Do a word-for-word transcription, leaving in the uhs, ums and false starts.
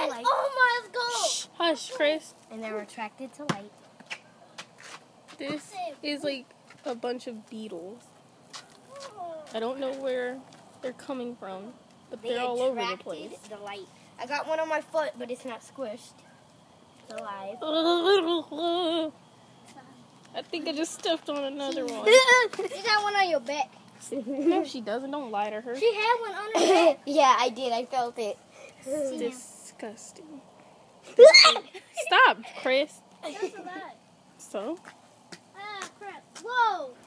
to light. Oh my, let's go. Shh, hush, Chris. And they're attracted to light. This is like a bunch of beetles. I don't know where they're coming from, but They they're all over the attracted place. the light. I got one on my foot, but it's not squished. It's alive. I think I just stepped on another one. You got one on your back. No, she doesn't. Don't lie to her. She had one on her back. Yeah, I did. I felt it. Disgusting. Stop, Chris. That's a lot. So? Ah, crap. Whoa.